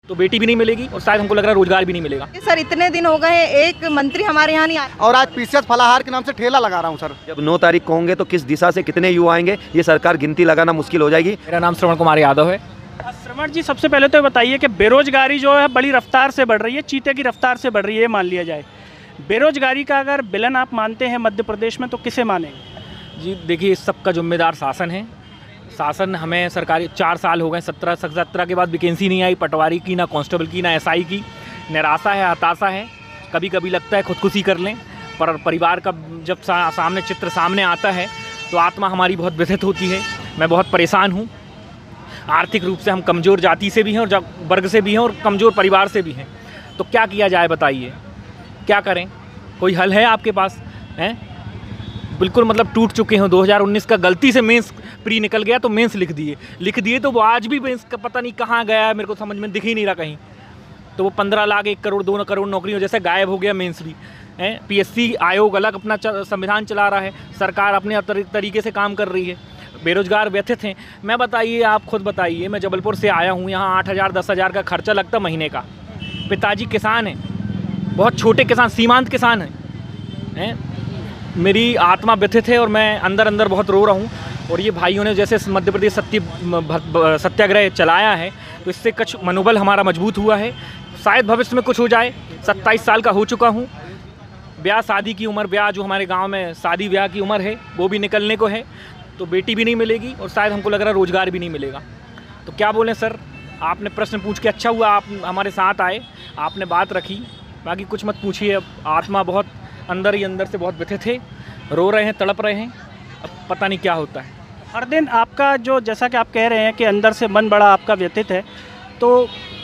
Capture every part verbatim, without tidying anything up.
तो बेटी भी नहीं मिलेगी और शायद हमको लग रहा है रोजगार भी नहीं मिलेगा। सर इतने दिन हो गए एक मंत्री हमारे यहाँ नहीं आया और आज पीसीएस फलाहार के नाम से ठेला लगा रहा हूँ सर। जब नौ तारीख को होंगे तो किस दिशा से कितने युवा आएंगे ये सरकार गिनती लगाना मुश्किल हो जाएगी। मेरा नाम श्रवण कुमार यादव है। श्रवण जी, सबसे पहले तो बताइए कि बेरोजगारी जो है बड़ी रफ्तार से बढ़ रही है, चीते की रफ्तार से बढ़ रही है, मान लिया जाए। बेरोजगारी का अगर विलन आप मानते हैं मध्य प्रदेश में तो किसे मानेंगे? जी देखिए, इस सबका जिम्मेदार शासन है। शासन हमें सरकारी चार साल हो गए, सत्रह सत्रह के बाद वैकेंसी नहीं आई, पटवारी की ना कांस्टेबल की ना एसआई की। निराशा है, हताशा है। कभी कभी लगता है खुदकुशी कर लें, पर परिवार का जब सा, सामने चित्र सामने आता है तो आत्मा हमारी बहुत व्यथित होती है। मैं बहुत परेशान हूँ। आर्थिक रूप से हम कमज़ोर जाति से भी हैं और जब वर्ग से भी हैं और कमज़ोर परिवार से भी हैं। तो क्या किया जाए बताइए, क्या करें? कोई हल है आपके पास? हैं बिल्कुल मतलब टूट चुके हैं। दो हज़ार उन्नीस का गलती से मेंस प्री निकल गया तो मेंस लिख दिए लिख दिए तो वो आज भी मेंस का पता नहीं कहाँ गया है, मेरे को समझ में दिख ही नहीं रहा कहीं। तो वो पंद्रह लाख एक करोड़ दो करोड़ नौकरियों जैसे गायब हो गया मेंस भी। हैं पीएससी आयोग अलग अपना संविधान चला रहा है, सरकार अपने तरीके से काम कर रही है। बेरोजगार व्यथित हैं। मैं बताइए, आप खुद बताइए, मैं जबलपुर से आया हूँ, यहाँ आठ हज़ार दस हज़ार का खर्चा लगता महीने का। पिताजी किसान हैं, बहुत छोटे किसान, सीमांत किसान हैं हैं मेरी आत्मा व्यथित है और मैं अंदर अंदर बहुत रो रहा हूँ। और ये भाइयों ने जैसे मध्य प्रदेश सत्य सत्याग्रह चलाया है तो इससे कुछ मनोबल हमारा मजबूत हुआ है। शायद भविष्य में कुछ हो जाए। सत्ताईस साल का हो चुका हूँ। ब्याह शादी की उम्र, ब्याह जो हमारे गांव में शादी ब्याह की उम्र है वो भी निकलने को है। तो बेटी भी नहीं मिलेगी और शायद हमको लग रहा है रोज़गार भी नहीं मिलेगा। तो क्या बोलें सर, आपने प्रश्न पूछ के अच्छा हुआ आप हमारे साथ आए, आपने बात रखी। बाकी कुछ मत पूछिए। अब आत्मा बहुत अंदर ही अंदर से बहुत व्यथित है, रो रहे हैं, तड़प रहे हैं। अब पता नहीं क्या होता है। हर दिन आपका जो, जैसा कि आप कह रहे हैं कि अंदर से मन बड़ा आपका व्यथित है, तो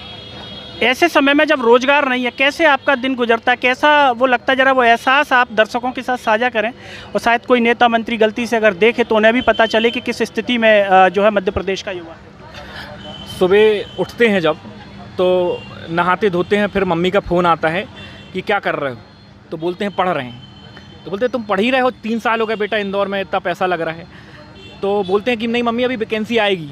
ऐसे समय में जब रोज़गार नहीं है कैसे आपका दिन गुजरता है, कैसा वो लगता है? ज़रा वो एहसास आप दर्शकों के साथ साझा करें और शायद कोई नेता मंत्री गलती से अगर देखे तो उन्हें भी पता चले कि किस स्थिति में जो है मध्य प्रदेश का युवा है। सुबह उठते हैं जब तो नहाते धोते हैं, फिर मम्मी का फ़ोन आता है कि क्या कर रहे हो, तो बोलते हैं पढ़ रहे हैं। तो बोलते हैं तुम पढ़ ही रहे हो, तीन साल हो गए बेटा इंदौर में, इतना पैसा लग रहा है। तो बोलते हैं कि नहीं मम्मी अभी वैकेंसी आएगी।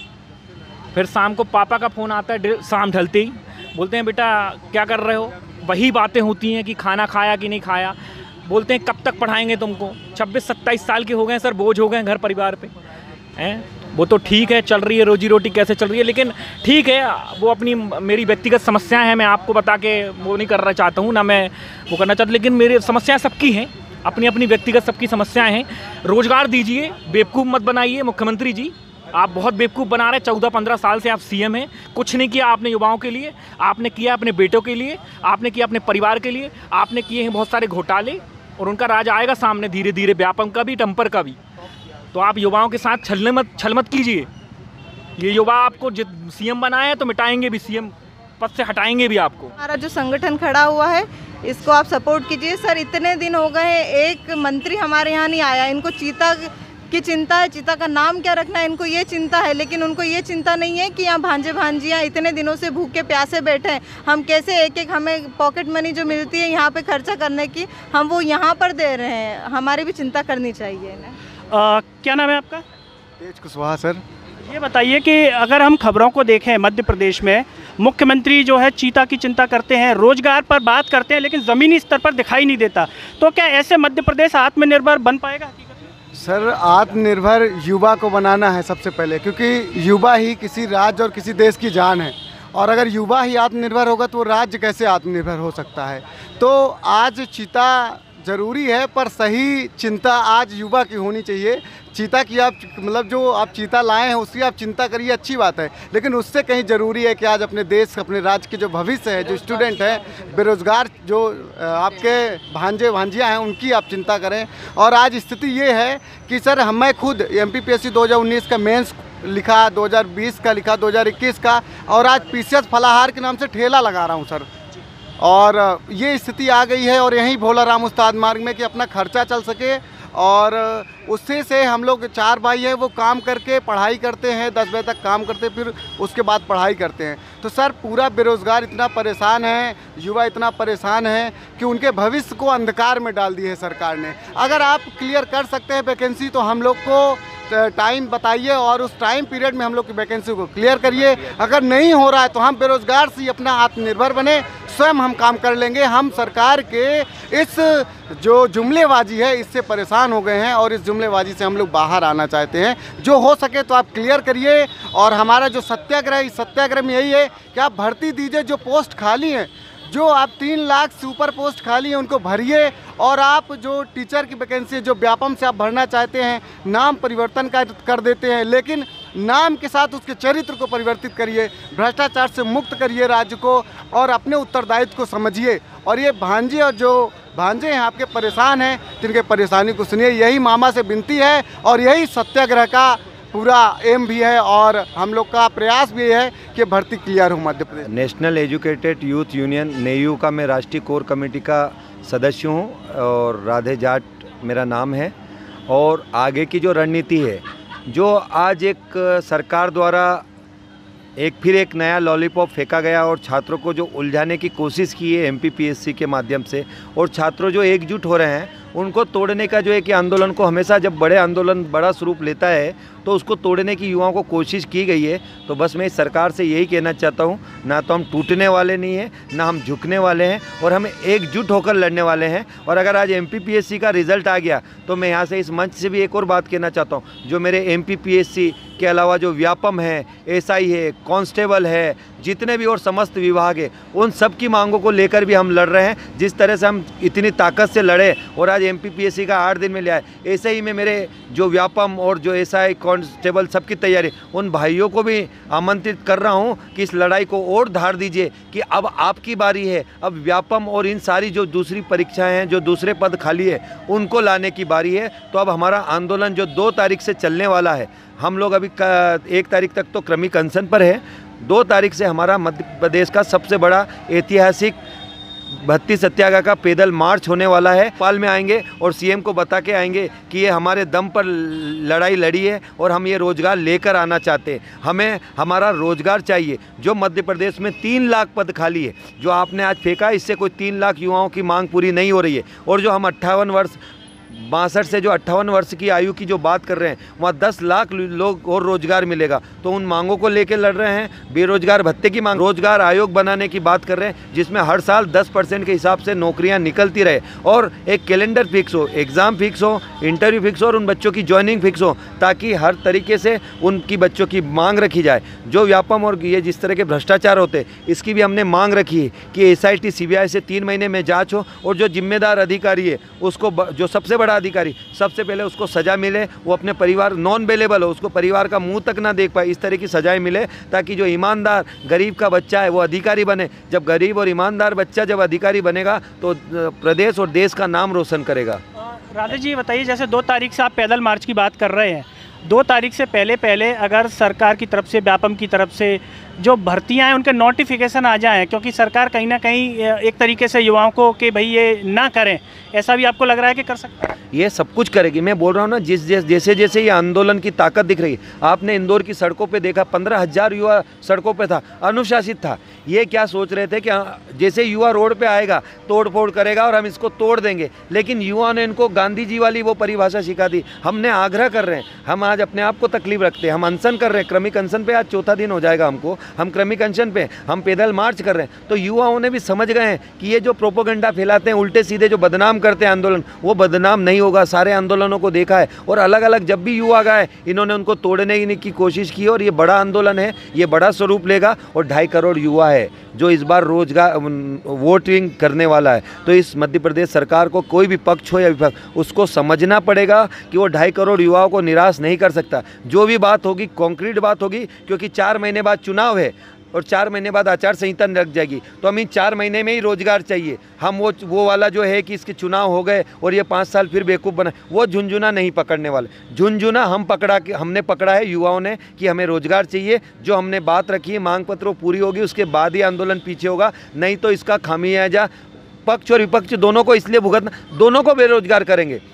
फिर शाम को पापा का फ़ोन आता है, शाम ढलते ही बोलते हैं बेटा क्या कर रहे हो। वही बातें होती हैं कि खाना खाया कि नहीं खाया। बोलते हैं कब तक पढ़ाएंगे तुमको, छब्बीस सत्ताईस साल के हो गए सर, बोझ हो गए घर परिवार पे हैं। वो तो ठीक है, चल रही है, रोजी रोटी कैसे चल रही है, लेकिन ठीक है वो अपनी मेरी व्यक्तिगत समस्याएं हैं। मैं आपको बता के वो नहीं करना चाहता हूँ, ना मैं वो करना चाहता, लेकिन मेरी समस्याएं सबकी हैं, अपनी अपनी व्यक्तिगत सबकी समस्याएं हैं। रोज़गार दीजिए, बेवकूफ़ मत बनाइए। मुख्यमंत्री जी आप बहुत बेवकूफ़ बना रहे हैं। चौदह पंद्रह साल से आप सीएम हैं, कुछ नहीं किया आपने युवाओं के लिए। आपने किया अपने बेटों के लिए, आपने किया अपने परिवार के लिए। आपने किए हैं बहुत सारे घोटाले और उनका राज आएगा सामने धीरे धीरे, व्यापम का भी, टम्पर का भी। तो आप युवाओं के साथ छलने मत छल मत कीजिए। ये युवा आपको सीएम बनाए तो मिटाएंगे भी, सीएम पद से हटाएंगे भी आपको। हमारा जो संगठन खड़ा हुआ है इसको आप सपोर्ट कीजिए। सर इतने दिन हो गए एक मंत्री हमारे यहाँ नहीं आया। इनको चीता की चिंता है, चीता का नाम क्या रखना है इनको ये चिंता है, लेकिन उनको ये चिंता नहीं है कि यहाँ भांजे भांजियाँ इतने दिनों से भूखे प्यासे बैठे हैं। हम कैसे एक एक हमें पॉकेट मनी जो मिलती है यहाँ पे खर्चा करने की, हम वो यहाँ पर दे रहे हैं। हमारी भी चिंता करनी चाहिए ना। आ, क्या नाम है आपका? तेज कुशवाहा सर। ये बताइए कि अगर हम खबरों को देखें मध्य प्रदेश में मुख्यमंत्री जो है चीता की चिंता करते हैं, रोजगार पर बात करते हैं, लेकिन ज़मीनी स्तर पर दिखाई नहीं देता। तो क्या ऐसे मध्य प्रदेश आत्मनिर्भर बन पाएगा हकीकत में? सर आत्मनिर्भर युवा को बनाना है सबसे पहले, क्योंकि युवा ही किसी राज्य और किसी देश की जान है। और अगर युवा ही आत्मनिर्भर होगा तो राज्य कैसे आत्मनिर्भर हो सकता है। तो आज चीता ज़रूरी है, पर सही चिंता आज युवा की होनी चाहिए। चीता की आप मतलब जो आप चीता लाए हैं उसकी आप चिंता करिए, अच्छी बात है, लेकिन उससे कहीं ज़रूरी है कि आज अपने देश, अपने राज्य के जो भविष्य है, जो स्टूडेंट हैं, बेरोज़गार जो आपके भांजे भांजियाँ हैं, उनकी आप चिंता करें। और आज स्थिति ये है कि सर हम मैं खुद M P P S C दो हज़ार उन्नीस का मेंस लिखा, दो हज़ार बीस का लिखा, दो हज़ार इक्कीस का, और आज पीसीएस फलाहार के नाम से ठेला लगा रहा हूँ सर। और ये स्थिति आ गई है और यहीं भोला राम उस्ताद मार्ग में कि अपना खर्चा चल सके। और उससे से हम लोग चार भाई हैं, वो काम करके पढ़ाई करते हैं, दस बजे तक काम करते हैं, फिर उसके बाद पढ़ाई करते हैं। तो सर पूरा बेरोज़गार इतना परेशान है, युवा इतना परेशान है कि उनके भविष्य को अंधकार में डाल दिए है सरकार ने। अगर आप क्लियर कर सकते हैं वैकेंसी तो हम लोग को टाइम बताइए और उस टाइम पीरियड में हम लोग की वैकेंसी को क्लियर करिए। अगर नहीं हो रहा है तो हम बेरोजगार से अपना आत्मनिर्भर बने, स्वयं हम काम कर लेंगे। हम सरकार के इस जो जुमलेबाजी है इससे परेशान हो गए हैं और इस जुमलेबाजी से हम लोग बाहर आना चाहते हैं। जो हो सके तो आप क्लियर करिए। और हमारा जो सत्याग्रह है, इस सत्याग्रह में यही है कि आप भर्ती दीजिए। जो पोस्ट खाली हैं, जो आप तीन लाख से ऊपर पोस्ट खाली हैं उनको भरिए। और आप जो टीचर की वैकेंसी जो व्यापम से आप भरना चाहते हैं, नाम परिवर्तन कर कर देते हैं, लेकिन नाम के साथ उसके चरित्र को परिवर्तित करिए, भ्रष्टाचार से मुक्त करिए राज्य को और अपने उत्तरदायित्व को समझिए। और ये भांजे और जो भांजे हैं आपके परेशान हैं, जिनके परेशानी को सुनिए। यही मामा से विनती है और यही सत्याग्रह का पूरा एम भी है और हम लोग का प्रयास भी है कि भर्ती क्लियर हो Madhya Pradesh. National educated youth union NEYU का मैं राष्ट्रीय कोर कमेटी का सदस्य हूँ और राधे जाट मेरा नाम है। और आगे की जो रणनीति है, जो आज एक सरकार द्वारा एक फिर एक नया लॉलीपॉप फेंका गया और छात्रों को जो उलझाने की कोशिश की है एमपीपीएससी के माध्यम से, और छात्रों जो एकजुट हो रहे हैं उनको तोड़ने का जो है कि आंदोलन को हमेशा जब बड़े आंदोलन बड़ा स्वरूप लेता है तो उसको तोड़ने की युवाओं को कोशिश की गई है। तो बस मैं इस सरकार से यही कहना चाहता हूँ, ना तो हम टूटने वाले नहीं हैं, ना हम झुकने वाले हैं, और हम एकजुट होकर लड़ने वाले हैं। और अगर आज एमपीपीएससी का रिजल्ट आ गया तो मैं यहाँ से इस मंच से भी एक और बात कहना चाहता हूँ, जो मेरे एमपीपीएससी के अलावा जो व्यापम है, एसआई है, कांस्टेबल है, जितने भी और समस्त विभाग है, उन सब की मांगों को लेकर भी हम लड़ रहे हैं। जिस तरह से हम इतनी ताकत से लड़े और आज एमपीपीएससी का आठ दिन में ले आए, ऐसे ही में मेरे जो व्यापम और जो एसआई कांस्टेबल सबकी तैयारी, उन भाइयों को भी आमंत्रित कर रहा हूं कि इस लड़ाई को और धार दीजिए कि अब आपकी बारी है। अब व्यापम और इन सारी जो दूसरी परीक्षाएं हैं, जो दूसरे पद खाली है, उनको लाने की बारी है। तो अब हमारा आंदोलन जो दो तारीख से चलने वाला है, हम लोग अभी एक तारीख तक तो क्रमिक अनशन पर है, दो तारीख से हमारा मध्य प्रदेश का सबसे बड़ा ऐतिहासिक भर्ती सत्याग्रह का पैदल मार्च होने वाला है। पाल में आएंगे और सीएम को बता के आएंगे कि ये हमारे दम पर लड़ाई लड़ी है और हम ये रोज़गार लेकर आना चाहते हैं। हमें हमारा रोज़गार चाहिए। जो मध्य प्रदेश में तीन लाख पद खाली है, जो आपने आज फेंका, इससे कोई तीन लाख युवाओं की मांग पूरी नहीं हो रही है। और जो हम अट्ठावन वर्ष बासठ से जो अट्ठावन वर्ष की आयु की जो बात कर रहे हैं, वहाँ दस लाख लोग और रोजगार मिलेगा। तो उन मांगों को लेकर लड़ रहे हैं। बेरोजगार भत्ते की मांग, रोजगार आयोग बनाने की बात कर रहे हैं, जिसमें हर साल दस परसेंट के हिसाब से नौकरियां निकलती रहे और एक कैलेंडर फिक्स हो, एग्ज़ाम फिक्स हो, इंटरव्यू फिक्स हो और उन बच्चों की ज्वाइनिंग फिक्स हो, ताकि हर तरीके से उनकी बच्चों की मांग रखी जाए। जो व्यापम और ये जिस तरह के भ्रष्टाचार होते, इसकी भी हमने मांग रखी है कि S I T C B I से तीन महीने में जाँच हो और जो जिम्मेदार अधिकारी है उसको, जो सबसे बड़ा अधिकारी, सबसे पहले उसको सज़ा मिले। वो अपने परिवार नॉन अवेलेबल हो, उसको परिवार का मुंह तक ना देख पाए, इस तरह की सजाएं मिले, ताकि जो ईमानदार गरीब का बच्चा है वो अधिकारी बने। जब गरीब और ईमानदार बच्चा जब अधिकारी बनेगा तो प्रदेश और देश का नाम रोशन करेगा। राधे जी बताइए, जैसे दो तारीख से आप पैदल मार्च की बात कर रहे हैं, दो तारीख से पहले पहले अगर सरकार की तरफ से, व्यापम की तरफ से जो भर्तियां हैं उनके नोटिफिकेशन आ जाएं, क्योंकि सरकार कहीं ना कहीं एक तरीके से युवाओं को कि भाई ये ना करें, ऐसा भी आपको लग रहा है कि कर सकते हैं? ये सब कुछ करेगी। मैं बोल रहा हूँ ना, जिस जैसे जैसे ये आंदोलन की ताकत दिख रही है, आपने इंदौर की सड़कों पे देखा, पंद्रह हजार युवा सड़कों पे था, अनुशासित था। ये क्या सोच रहे थे कि जैसे युवा रोड पे आएगा तोड़ फोड़ करेगा और हम इसको तोड़ देंगे, लेकिन युवा ने इनको गांधी जी वाली वो परिभाषा सिखा दी। हमने आग्रह कर रहे हैं, हम आज अपने आप को तकलीफ रखते हैं, हम अनशन कर रहे हैं, क्रमिक अनशन पे आज चौथा दिन हो जाएगा हमको, हम क्रमिक अनशन पे, हम पैदल मार्च कर रहे हैं। तो युवाओं ने भी समझ गए हैं कि ये जो प्रोपोगंडा फैलाते हैं, उल्टे सीधे जो बदनाम करते हैं आंदोलन, वो बदनाम नहीं होगा। सारे आंदोलनों को देखा है और अलग अलग जब भी युवा गए, इन्होंने उनको तोड़ने की कोशिश की और ये बड़ा आंदोलन है, ये बड़ा स्वरूप लेगा। और ढाई करोड़ युवा है जो इस बार रोजगार वोटिंग करने वाला है। तो इस मध्य प्रदेश सरकार को, कोई भी पक्ष हो या विपक्ष, उसको समझना पड़ेगा कि वो ढाई करोड़ युवाओं को निराश नहीं कर सकता। जो भी बात होगी कॉन्क्रीट बात होगी, क्योंकि चार महीने बाद चुनाव है और चार महीने बाद आचार संहिता लग जाएगी। तो हमें चार महीने में ही रोजगार चाहिए। हम वो वो वाला जो है कि इसके चुनाव हो गए और ये पाँच साल फिर बेवकूफ़ बना, वो झुंझुना नहीं पकड़ने वाले। झुंझुना हम पकड़ा के हमने पकड़ा है युवाओं ने कि हमें रोजगार चाहिए। जो हमने बात रखी है, मांग पत्र पूरी होगी, उसके बाद ही आंदोलन पीछे होगा। नहीं तो इसका खामियाजा पक्ष और विपक्ष दोनों को इसलिए भुगतना, दोनों को बेरोजगार करेंगे।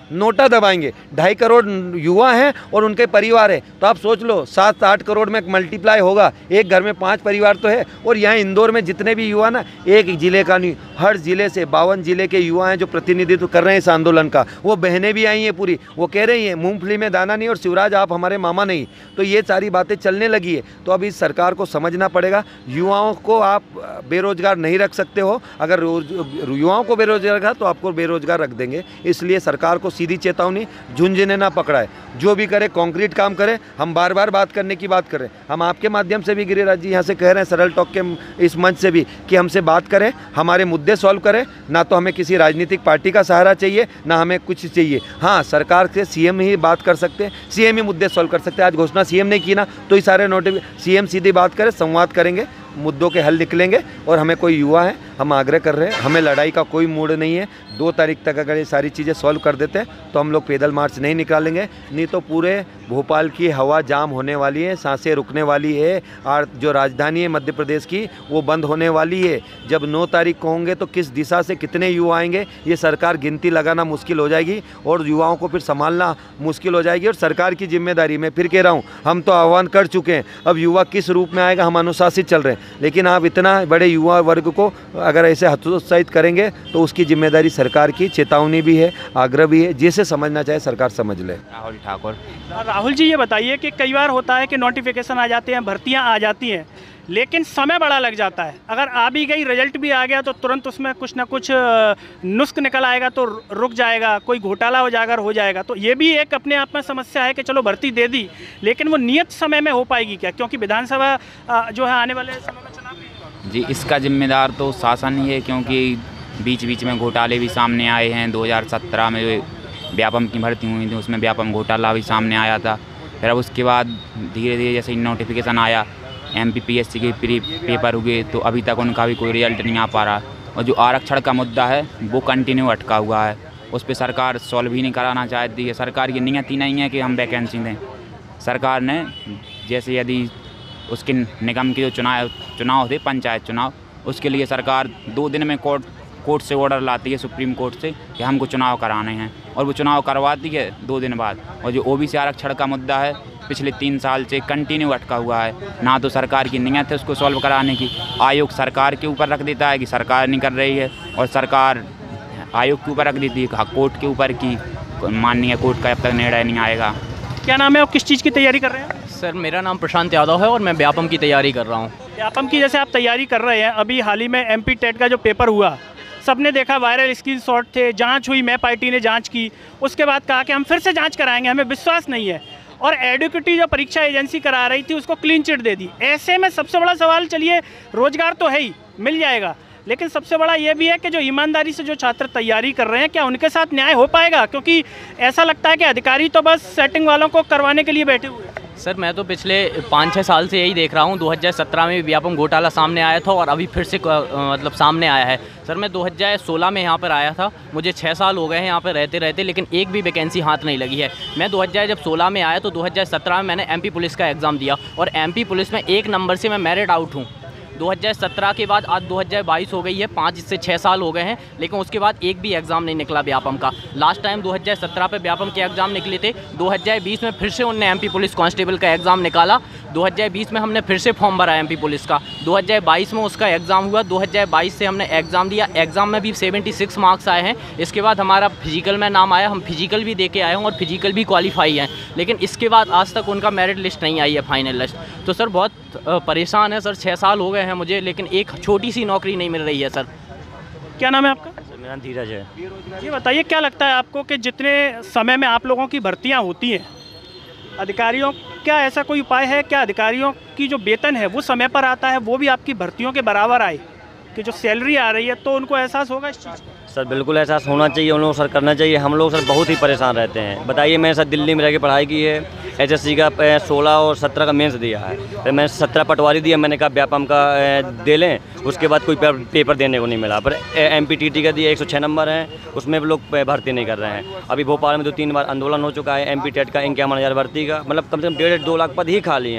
नोटा दबाएंगे। ढाई करोड़ युवा हैं और उनके परिवार है, तो आप सोच लो सात आठ करोड़ में मल्टीप्लाई होगा, एक घर में पाँच परिवार तो है। और यहाँ इंदौर में जितने भी युवा ना, एक ज़िले का नहीं, हर ज़िले से बावन ज़िले के युवा हैं जो प्रतिनिधित्व कर रहे हैं इस आंदोलन का। वो बहनें भी आई हैं पूरी, वो कह रही हैं मूंगफली में दाना नहीं और शिवराज आप हमारे मामा नहीं। तो ये सारी बातें चलने लगी है। तो अब इस सरकार को समझना पड़ेगा, युवाओं को आप बेरोजगार नहीं रख सकते हो। अगर युवाओं को बेरोजगार रखा तो आपको बेरोजगार रख देंगे। इसलिए सरकार को सीधी चेतावनी, झुंझुने ना पकड़ाए, जो भी करे कंक्रीट काम करे। हम बार बार बात करने की बात करें, हम आपके माध्यम से भी गिरिराज जी यहाँ से कह रहे हैं, सरल टॉक के इस मंच से भी, कि हमसे बात करें, हमारे मुद्दे सॉल्व करें। ना तो हमें किसी राजनीतिक पार्टी का सहारा चाहिए, ना हमें कुछ चाहिए। हाँ, सरकार से सीएम ही बात कर सकते हैं, सीएम ही मुद्दे सॉल्व कर सकते हैं। आज घोषणा सीएम ने की ना, तो ये सारे नोटिफिकेशन सीएम सीधी बात करें, संवाद करेंगे, मुद्दों के हल निकलेंगे। और हमें कोई युवा है, हम आग्रह कर रहे हैं, हमें लड़ाई का कोई मूड नहीं है। दो तारीख तक अगर ये सारी चीज़ें सॉल्व कर देते हैं तो हम लोग पैदल मार्च नहीं निकालेंगे, नहीं तो पूरे भोपाल की हवा जाम होने वाली है, सांसें रुकने वाली है, और जो राजधानी है मध्य प्रदेश की वो बंद होने वाली है। जब नौ तारीख को होंगे तो किस दिशा से कितने युवा आएंगे ये सरकार गिनती लगाना मुश्किल हो जाएगी, और युवाओं को फिर संभालना मुश्किल हो जाएगी। और सरकार की जिम्मेदारी, मैं फिर कह रहा हूँ, हम तो आह्वान कर चुके हैं, अब युवा किस रूप में आएगा हम अनुशासित चल रहे हैं। लेकिन आप इतना बड़े युवा वर्ग को अगर ऐसे हतोत्साहित करेंगे तो उसकी जिम्मेदारी सरकार की, चेतावनी भी है, आग्रह भी है। जिसे समझना चाहे सरकार समझ ले। राहुल ठाकुर। राहुल जी, ये बताइए कि कई बार होता है कि नोटिफिकेशन आ जाते हैं, भर्तियां आ जाती हैं, लेकिन समय बड़ा लग जाता है। अगर आ भी गई, रिजल्ट भी आ गया, तो तुरंत उसमें कुछ ना कुछ नुस्ख निकल आएगा तो रुक जाएगा, कोई घोटाला हो जाएगा हो जाएगा। तो ये भी एक अपने आप में समस्या है कि चलो भर्ती दे दी, लेकिन वो नियत समय में हो पाएगी क्या? क्योंकि विधानसभा जो है आने वाले समय में चुनाव भी। जी, इसका जिम्मेदार तो शासन ही है, क्योंकि बीच बीच में घोटाले भी सामने आए हैं। दो हज़ार सत्रह में व्यापम की भर्ती हुई थी, उसमें व्यापम घोटाला भी सामने आया था। फिर अब उसके बाद धीरे धीरे जैसे नोटिफिकेशन आया, M P P S C के प्री पेपर हुए, तो अभी तक उनका भी कोई रिजल्ट नहीं आ पा रहा। और जो आरक्षण का मुद्दा है वो कंटिन्यू अटका हुआ है, उस पर सरकार सॉल्व ही नहीं कराना चाहती है। सरकार की नियत ही नहीं है कि हम वैकेंसी दें। सरकार ने जैसे यदि उसके निगम के जो चुनाव चुनाव थे, पंचायत चुनाव, उसके लिए सरकार दो दिन में कोर्ट कोर्ट से ऑर्डर लाती है, सुप्रीम कोर्ट से, कि हमको चुनाव कराने हैं, और वो चुनाव करवाती है दो दिन बाद। और जो ओबीसी आरक्षण का मुद्दा है पिछले तीन साल से कंटिन्यू अटका हुआ है, ना तो सरकार की नियत है उसको सॉल्व कराने की। आयोग सरकार के ऊपर रख देता है कि सरकार नहीं कर रही है, और सरकार आयोग के ऊपर रख देती है, कोर्ट के ऊपर की माननीय कोर्ट का जब तक निर्णय नहीं आएगा। क्या नाम है और किस चीज़ की तैयारी कर रहे हैं? सर, मेरा नाम प्रशांत यादव है और मैं व्यापम की तैयारी कर रहा हूँ। व्यापम की जैसे आप तैयारी कर रहे हैं, अभी हाल ही में एम पी टेट का जो पेपर हुआ, सबने देखा, वायरल स्क्रीनशॉट थे, जांच हुई, मैं पार्टी ने जांच की, उसके बाद कहा कि हम फिर से जांच कराएंगे, हमें विश्वास नहीं है। और एडुकेटी जो परीक्षा एजेंसी करा रही थी उसको क्लीन चिट दे दी। ऐसे में सबसे बड़ा सवाल, चलिए रोजगार तो है ही, मिल जाएगा, लेकिन सबसे बड़ा ये भी है कि जो ईमानदारी से जो छात्र तैयारी कर रहे हैं, क्या उनके साथ न्याय हो पाएगा? क्योंकि ऐसा लगता है कि अधिकारी तो बस सेटिंग वालों को करवाने के लिए बैठे हुए हैं। सर, मैं तो पिछले पाँच छः साल से यही देख रहा हूँ। दो हज़ार सत्रह में व्यापम घोटाला सामने आया था और अभी फिर से मतलब सामने आया है। सर, मैं दो हज़ार सोलह में यहाँ पर आया था, मुझे छः साल हो गए हैं यहाँ पर रहते रहते, लेकिन एक भी वैकेंसी हाथ नहीं लगी है। मैं दो हज़ार जब सोलह में आया तो दो हज़ार सत्रह में मैंने एमपी पुलिस का एग्ज़ाम दिया, और एमपी पुलिस में एक नंबर से मैं मेरिट आउट हूँ। दो हज़ार सत्रह के बाद आज दो हज़ार बाईस हो गई है, पाँच से छः साल हो गए हैं, लेकिन उसके बाद एक भी एग्ज़ाम नहीं निकला व्यापम का। लास्ट टाइम दो हज़ार सत्रह पे व्यापम के एग्ज़ाम निकले थे, दो हज़ार बीस में फिर से उनने एमपी पुलिस कांस्टेबल का एग्ज़ाम निकाला, दो हज़ार बीस में हमने फिर से फॉर्म भरा एमपी पुलिस का, दो हज़ार बाईस में उसका एग्ज़ाम हुआ, दो हज़ार बाईस से हमने एग्ज़ाम दिया, एग्ज़ाम में भी छिहत्तर मार्क्स आए हैं। इसके बाद हमारा फिजिकल में नाम आया, हम फिजिकल भी दे के आए हैं और फिजिकल भी क्वालिफाई हैं, लेकिन इसके बाद आज तक उनका मेरिट लिस्ट नहीं आई है, फाइनल लिस्ट। तो सर बहुत परेशान है सर, छः साल हो गए हैं मुझे, लेकिन एक छोटी सी नौकरी नहीं मिल रही है सर। क्या नाम है आपका? सर, मेरा धीरज है। ये बताइए, क्या लगता है आपको कि जितने समय में आप लोगों की भर्तियां होती हैं, अधिकारियों क्या ऐसा कोई उपाय है, क्या अधिकारियों की जो वेतन है वो समय पर आता है, वो भी आपकी भर्तियों के बराबर आए, कि जो सैलरी आ रही है, तो उनको एहसास होगा इस चीज़ का? सर बिल्कुल एहसास होना चाहिए उन लोगों को, सर करना चाहिए। हम लोग सर बहुत ही परेशान रहते हैं। बताइए, मैंने सर दिल्ली में रह के पढ़ाई की है, एचएससी का सोलह और सत्रह का मेंस दिया है, फिर मैंने सत्रह पटवारी दिया, मैंने कहा व्यापम का दे लें, उसके बाद कोई पेपर देने को नहीं मिला। पर एमपीटीटी का दिया, एक सौ छः नंबर हैं, उसमें भी लोग भर्ती नहीं कर रहे हैं। अभी भोपाल में दो तीन बार आंदोलन हो चुका है एमपी टेट का, इक्यावन हज़ार भर्ती का, मतलब कम से कम डेढ़ दो लाख पद ही खाली हैं।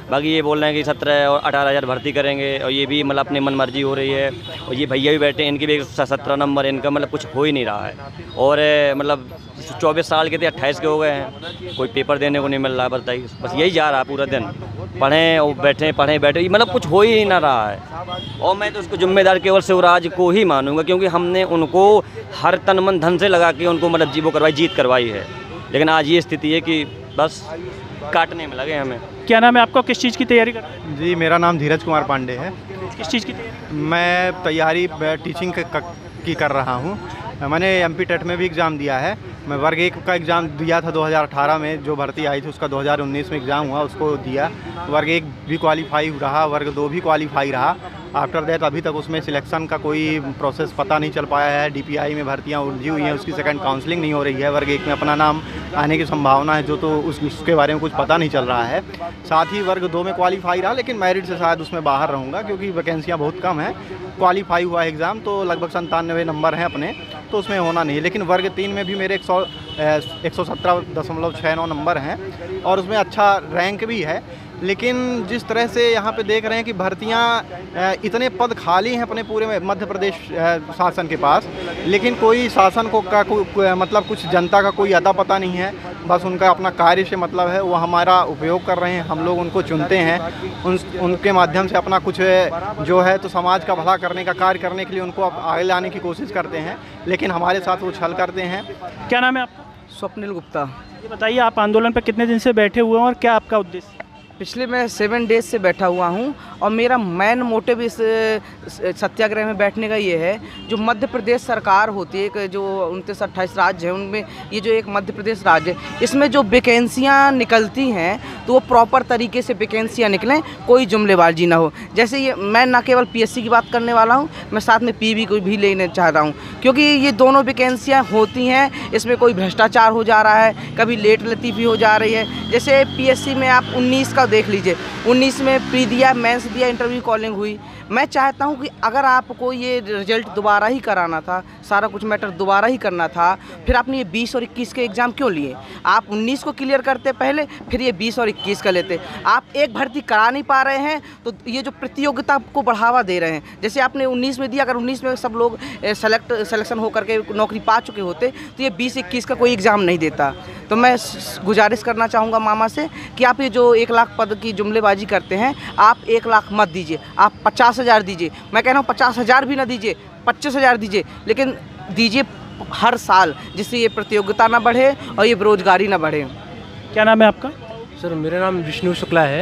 बाकी ये बोल रहे हैं कि सत्रह और अठारह हज़ार भर्ती करेंगे, और ये भी मतलब अपनी मन मर्जी हो रही है। और ये भैया भी बैठे हैं, इनके भी सत्रह नंबर, इनका मतलब कुछ हो ही नहीं रहा है। और मतलब चौबीस साल के थे अट्ठाईस के हो गए हैं, कोई पेपर देने को नहीं मिल रहा है। बताइए, बस यही जा रहा है पूरा दिन, पढ़ें और बैठें पढ़ें बैठें, मतलब कुछ हो ही ना रहा है। और मैं तो उसको जिम्मेदार केवल शिवराज को ही मानूंगा, क्योंकि हमने उनको हर तन मन धन से लगा के उनको मतलब जीवो करवाई, जीत करवाई है। लेकिन आज ये स्थिति है कि बस काटने में लगे हमें। क्या नाम है आपका, किस चीज़ की तैयारी कर रहे हैं? जी, मेरा नाम धीरज कुमार पांडे है। किस चीज़ की तैयारी? मैं तैयारी टीचिंग की कर रहा हूँ। मैंने एमपी टेट में भी एग्ज़ाम दिया है। मैं वर्ग एक का एग्ज़ाम दिया था दो हज़ार अठारह में, जो भर्ती आई थी उसका दो हज़ार उन्नीस में एग्ज़ाम हुआ, उसको दिया। वर्ग एक भी क्वालिफाई रहा, वर्ग दो भी क्वालिफाई रहा। आफ्टर दैट अभी तक उसमें सिलेक्शन का कोई प्रोसेस पता नहीं चल पाया है। डीपीआई में भर्तियां उलझी हुई हैं, उसकी सेकंड काउंसलिंग नहीं हो रही है। वर्ग एक में अपना नाम आने की संभावना है, जो तो उस उसके बारे में कुछ पता नहीं चल रहा है। साथ ही वर्ग दो में क्वालिफाई रहा, लेकिन मेरिट से शायद उसमें बाहर रहूँगा, क्योंकि वैकेंसियाँ बहुत कम हैं। क्वालिफाई हुआ एग्ज़ाम तो लगभग संतानवे नंबर हैं अपने, तो उसमें होना नहीं है। लेकिन वर्ग तीन में भी मेरे एक सौ एक सौ सत्रह दशमलव छः नौ नंबर हैं, और उसमें अच्छा रैंक भी है। लेकिन जिस तरह से यहाँ पे देख रहे हैं कि भर्तियाँ इतने पद खाली हैं अपने पूरे मध्य प्रदेश शासन के पास, लेकिन कोई शासन को का को, को, मतलब कुछ जनता का कोई अता पता नहीं है। बस उनका अपना कार्य से मतलब है, वो हमारा उपयोग कर रहे हैं, हम लोग उनको चुनते हैं, उन उनके माध्यम से अपना कुछ जो है तो समाज का भला करने का कार्य करने के लिए उनको आगे लाने की कोशिश करते हैं, लेकिन हमारे साथ वो छल करते हैं। क्या नाम है आपका? स्वप्निल गुप्ता। ये बताइए, आप आंदोलन पर कितने दिन से बैठे हुए हैं और क्या आपका उद्देश्य? पिछले मैं सेवन डेज से बैठा हुआ हूँ, और मेरा मेन मोटिव इस सत्याग्रह में बैठने का ये है, जो मध्य प्रदेश सरकार होती है, कि जो उनतीस अट्ठाईस राज्य हैं, उनमें ये जो एक मध्य प्रदेश राज्य है, इसमें जो वैकेंसियाँ निकलती हैं तो वो प्रॉपर तरीके से वैकेंसियाँ निकलें, कोई जुमलेबाजी ना हो। जैसे ये मैं ना केवल पीएससी की बात करने वाला हूँ, मैं साथ में पीवी को भी लेने चाह रहा हूँ, क्योंकि ये दोनों वैकेंसियाँ होती हैं, इसमें कोई भ्रष्टाचार हो जा रहा है, कभी लेट लतीफ़ी हो जा रही है। जैसे पीएससी में आप उन्नीस का देख लीजिए, उन्नीस में प्री दिया, मेंस दिया, इंटरव्यू कॉलिंग हुई। मैं चाहता हूं कि अगर आपको ये रिजल्ट दोबारा ही कराना था, सारा कुछ मैटर दोबारा ही करना था, फिर आपने ये बीस और इक्कीस के एग्ज़ाम क्यों लिए? आप उन्नीस को क्लियर करते पहले, फिर ये बीस और इक्कीस का लेते। आप एक भर्ती करा नहीं पा रहे हैं, तो ये जो प्रतियोगिता को बढ़ावा दे रहे हैं। जैसे आपने उन्नीस में दिया, अगर उन्नीस में सब लोग सेलेक्ट सिलेक्शन होकर के नौकरी पा चुके होते, तो ये बीस इक्कीस का कोई एग्ज़ाम नहीं देता। तो मैं गुजारिश करना चाहूँगा मामा से कि आप ये जो एक लाख पद की जुमलेबाजी करते हैं, आप एक लाख मत दीजिए, आप पचास हज़ार दीजिए। मैं कह रहा हूँ पचास हज़ार भी ना दीजिए, पच्चीस हज़ार दीजिए, लेकिन दीजिए हर साल, जिससे ये प्रतियोगिता ना बढ़े और ये बेरोजगारी ना बढ़े। क्या नाम है आपका? सर, मेरा नाम विष्णु शुक्ला है।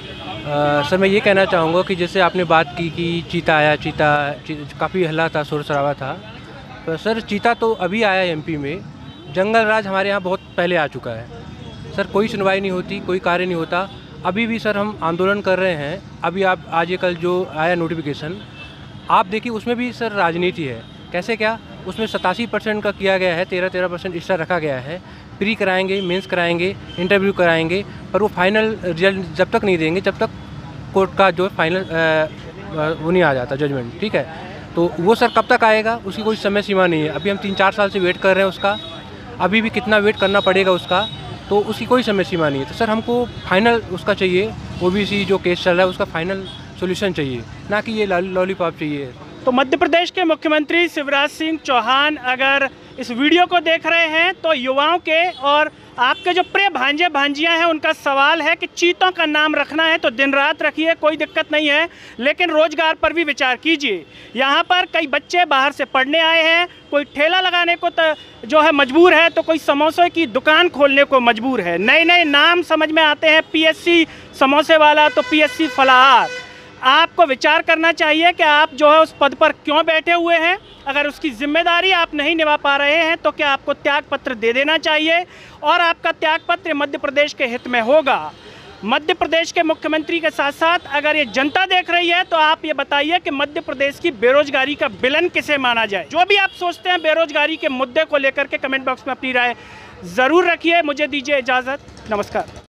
आ, सर, मैं ये कहना चाहूँगा कि जैसे आपने बात की कि चीता आया, चीता ची, काफ़ी हल्ला था, शोर शराबा था। तो सर, चीता तो अभी आया एमपी में, जंगल राज हमारे यहाँ बहुत पहले आ चुका है। सर, कोई सुनवाई नहीं होती, कोई कार्य नहीं होता। अभी भी सर हम आंदोलन कर रहे हैं। अभी आप आज ये कल जो आया नोटिफिकेशन, आप देखिए, उसमें भी सर राजनीति है। कैसे क्या? उसमें सतासी परसेंट का किया गया है, तेरह तेरह परसेंट एक्स्ट्रा रखा गया है। प्री कराएंगे, मेंस कराएंगे, इंटरव्यू कराएंगे, पर वो फाइनल रिजल्ट जब तक नहीं देंगे, जब तक कोर्ट का जो फाइनल वो नहीं आ जाता जजमेंट। ठीक है, तो वो सर कब तक आएगा, उसकी कोई समय सीमा नहीं है। अभी हम तीन चार साल से वेट कर रहे हैं उसका, अभी भी कितना वेट करना पड़ेगा उसका, तो उसकी कोई समय सीमा नहीं है। तो सर, हमको फाइनल उसका चाहिए, ओबीसी जो केस चल रहा है उसका फाइनल सॉल्यूशन चाहिए, ना कि ये लॉलीपॉप चाहिए। तो मध्य प्रदेश के मुख्यमंत्री शिवराज सिंह चौहान अगर इस वीडियो को देख रहे हैं, तो युवाओं के और आपके जो प्रिय भांजे भांजियां हैं, उनका सवाल है कि चीतों का नाम रखना है तो दिन रात रखिए, कोई दिक्कत नहीं है, लेकिन रोजगार पर भी विचार कीजिए। यहाँ पर कई बच्चे बाहर से पढ़ने आए हैं, कोई ठेला लगाने को तो जो है मजबूर है, तो कोई समोसे की दुकान खोलने को मजबूर है। नए नए नाम समझ में आते हैं, पीएससी समोसे वाला, तो पीएससी फलाहार। आपको विचार करना चाहिए कि आप जो है उस पद पर क्यों बैठे हुए हैं। अगर उसकी जिम्मेदारी आप नहीं निभा पा रहे हैं, तो क्या आपको त्याग पत्र दे देना चाहिए, और आपका त्याग पत्र मध्य प्रदेश के हित में होगा। मध्य प्रदेश के मुख्यमंत्री के साथ साथ अगर ये जनता देख रही है, तो आप ये बताइए कि मध्य प्रदेश की बेरोजगारी का विलन किसे माना जाए। जो भी आप सोचते हैं बेरोजगारी के मुद्दे को लेकर के कमेंट बॉक्स में अपनी राय ज़रूर रखिए। मुझे दीजिए इजाज़त, नमस्कार।